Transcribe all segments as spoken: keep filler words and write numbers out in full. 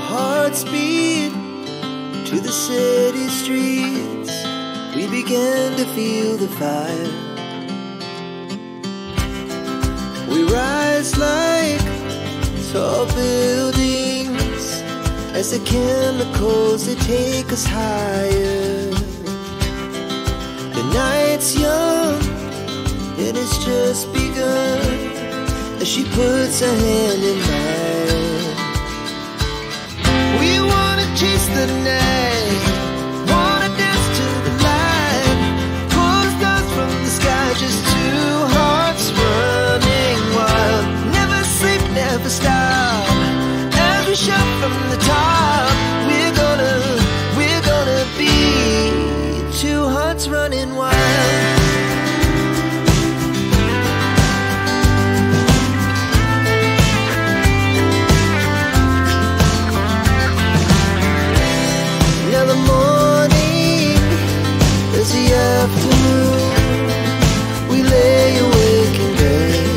hearts beat to the city streets. We began to feel the fire. We rise like tall buildings as the chemicals, they take us higher. The night's young and it's just begun as she puts her hand in mine. We wanna chase the night, wanna dance to the light, pull the stars from the sky, just two hearts running wild. Never sleep, never stop, as we shout from the top. We're gonna, we're gonna be two hearts running wild. Now the morning is the afternoon. We lay awake in bed.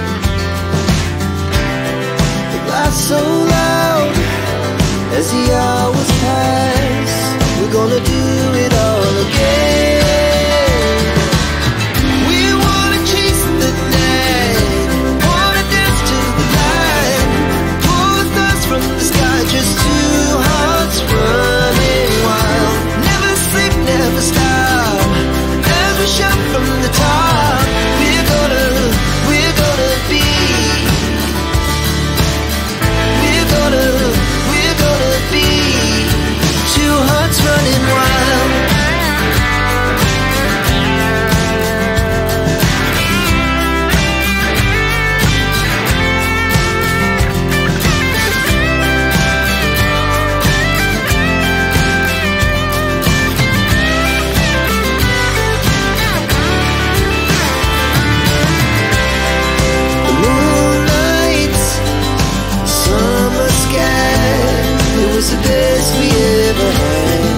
The glass so loud as the hours pass. We're gonna do it all again. We wanna chase the night, wanna dance to the light, pull the stars from the sky, just two hearts running wild. Never sleep, never stop, as we shout from the top. We're gonna, we're gonna be, we're gonna, we're gonna be two hearts running wild. The moonlight, summer sky, it was the best we ever had.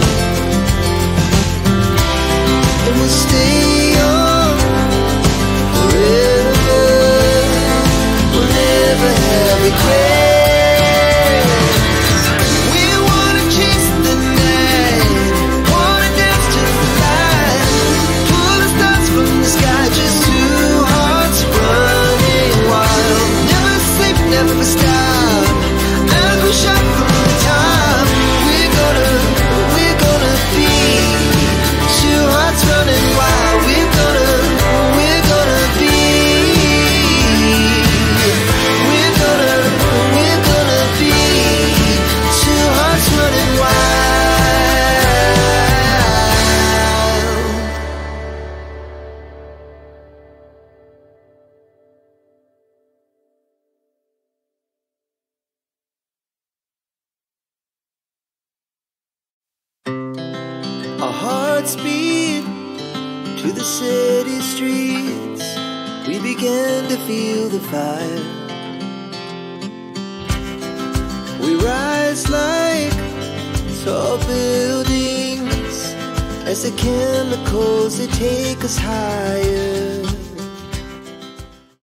And we'll stay young forever. We'll never have regrets. We wanna chase the night, wanna dance to the light, pull the stars from the sky, just two hearts running wild. Never sleep, never stop, as we shout from the top. We're gonna, we're gonna be two hearts running wild. We're gonna, we're gonna be, we're gonna, we're gonna be two hearts running wild. Our hearts beat to the city streets. We began to feel the fire. We rise like tall buildings as the chemicals, they take us higher.